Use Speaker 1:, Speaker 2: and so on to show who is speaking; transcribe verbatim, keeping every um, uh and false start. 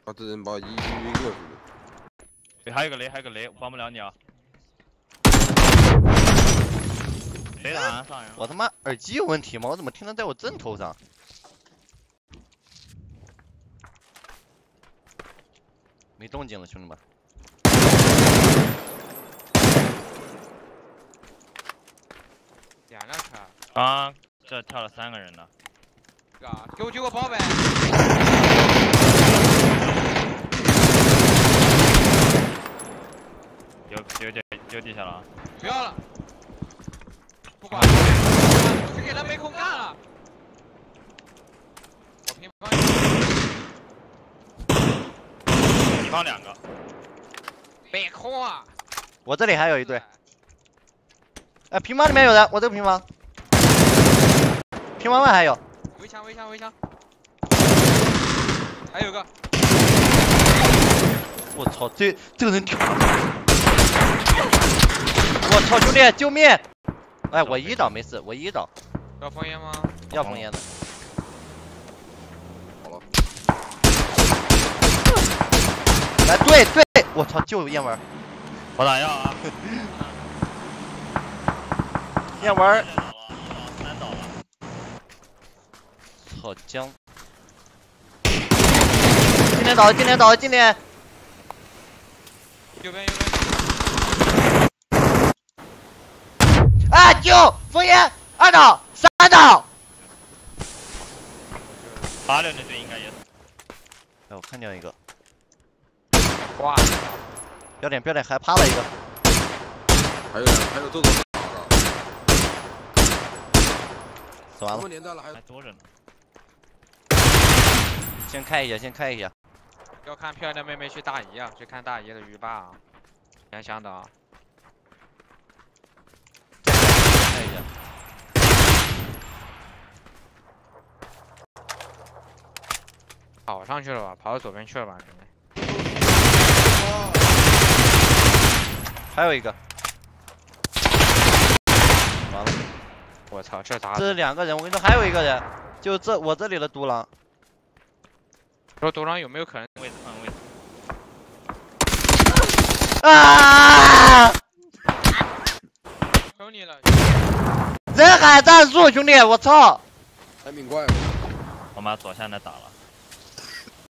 Speaker 1: 把这人把一晕过去。
Speaker 2: 对，还有个雷，还有个雷，帮不了你啊。谁打上呀？
Speaker 3: 我他妈耳机有问题吗？我怎么听得在我正头上？没动静了，兄弟们。
Speaker 4: 两辆车。
Speaker 2: 啊，这跳了三个人呢。
Speaker 4: 啊，给我救个包呗。
Speaker 2: 丢丢丢丢地下了。
Speaker 4: 不要了。不管了，我去给他没空干了。我平方。
Speaker 2: 你放两个。
Speaker 4: 没空啊。
Speaker 3: 我这里还有一队。哎，平房里面有人，我这个平房。平房外还有。
Speaker 4: 围墙，围墙，围墙。还有个。
Speaker 3: 我操，这这个人跳！我操，兄弟，救命！哎，我一刀没事，我一刀。
Speaker 4: 要封烟吗？
Speaker 3: 要封烟的。
Speaker 1: 好了。
Speaker 3: 来，对对，我操，就有烟丸。
Speaker 2: 我打药啊！
Speaker 3: 烟丸。
Speaker 2: 三倒了。
Speaker 3: 操姜。今天倒，今天倒，今天。
Speaker 4: 右边，右边。
Speaker 3: 啊！救！封烟！二倒，三倒。
Speaker 2: 八六那队应该也。
Speaker 3: 哎，我看见一个。
Speaker 4: 哇！
Speaker 3: 标点，标点，还趴了一个。
Speaker 1: 还有还有这种。
Speaker 3: 走完了。
Speaker 1: 年代了还
Speaker 2: 还多着呢。
Speaker 3: 先开一下，先开一下。
Speaker 4: 要看漂亮的妹妹去大姨啊，去看大姨的鱼霸啊，香香的啊。
Speaker 3: 看一下。
Speaker 4: 跑上去了吧？跑到左边去了吧？
Speaker 3: 还有一个。完了。
Speaker 4: 我操，这咋？
Speaker 3: 这是两个人，我跟你说，还有一个人，就这我这里的独狼。
Speaker 4: 说独狼有没有可能
Speaker 2: 位置换位置？
Speaker 3: 啊！
Speaker 4: 求你了！
Speaker 3: 人海战术，兄弟，我操！
Speaker 1: 还挺快。
Speaker 2: 我把左下那打了。